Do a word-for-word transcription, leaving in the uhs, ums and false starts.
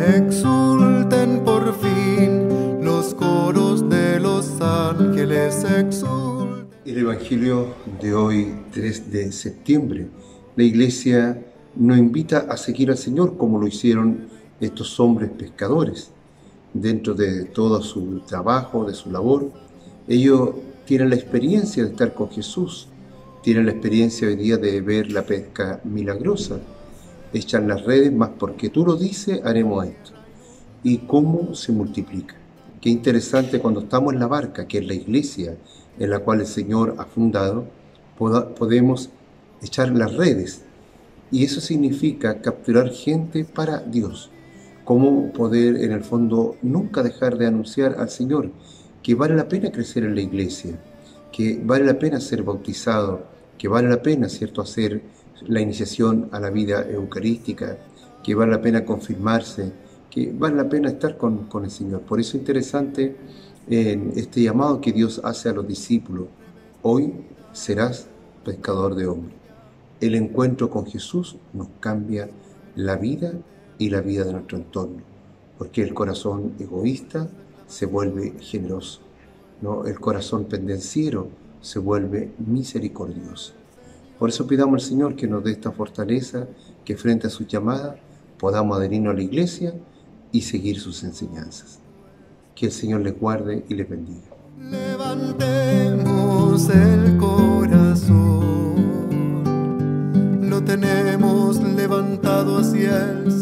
Exulten por fin los coros de los ángeles, exulten. El Evangelio de hoy, tres de septiembre, la Iglesia nos invita a seguir al Señor como lo hicieron estos hombres pescadores. Dentro de todo su trabajo, de su labor, ellos tienen la experiencia de estar con Jesús, tienen la experiencia hoy día de ver la pesca milagrosa. Echan las redes, más porque tú lo dices, haremos esto. ¿Y cómo se multiplica? Qué interesante cuando estamos en la barca, que es la iglesia en la cual el Señor ha fundado, poda, podemos echar las redes. Y eso significa capturar gente para Dios. Cómo poder, en el fondo, nunca dejar de anunciar al Señor que vale la pena crecer en la iglesia, que vale la pena ser bautizado, que vale la pena, ¿cierto?, hacer la iniciación a la vida eucarística, que vale la pena confirmarse, que vale la pena estar con, con el Señor. Por eso es interesante eh, este llamado que Dios hace a los discípulos. Hoy serás pescador de hombres. El encuentro con Jesús nos cambia la vida y la vida de nuestro entorno, porque el corazón egoísta se vuelve generoso, ¿no? El corazón pendenciero se vuelve misericordioso. Por eso pidamos al Señor que nos dé esta fortaleza, que frente a su llamada podamos adherirnos a la iglesia y seguir sus enseñanzas. Que el Señor les guarde y les bendiga. Levantemos el corazón, lo tenemos levantado hacia el